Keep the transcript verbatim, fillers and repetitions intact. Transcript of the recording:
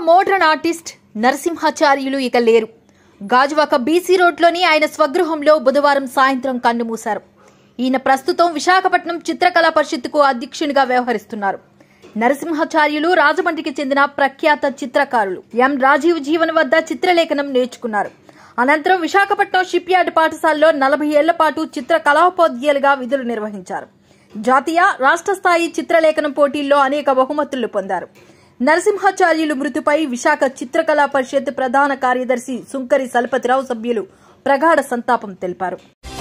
Modern artist Narasimhacharyulu ఇక లేరు. Gajuwaka BC రోడ్లోని ఆయన స్వగృహంలో బుధవారం సాయంత్రం కన్నుమూశారు. ఈయన ప్రస్తుతం విశాఖపట్నం చిత్రకళా పరిషత్తుకు అధ్యక్షునిగా వ్యవహరిస్తున్నారు. నరసింహాచార్యులు రాజమండ్రికి చెందిన ప్రఖ్యాత చిత్రకారులు. ఎం రాజీవ్ జీవన్ వద్ద చిత్రలేఖనం నేర్చుకున్నారు. అనంతరం విశాఖపట్నం షిప్ యార్డ్ పాఠశాలలో నలభై ఏళ్ల పాటు చిత్ర కళాపోధ్యాయులుగా విధులు నిర్వహించారు. జాతీయ, రాష్ట్ర స్థాయి చిత్రలేఖనం పోటీల్లో అనేక బహుమతులు పొందారు. నరసింహాచార్యులు మృతిపై విశాఖ చిత్రకళా పరిషత్ ప్రధాన కార్యదర్శి సుంకరి చలపతిరావు సభ్యులు ప్రగాఢ సంతాపం తెలిపారు.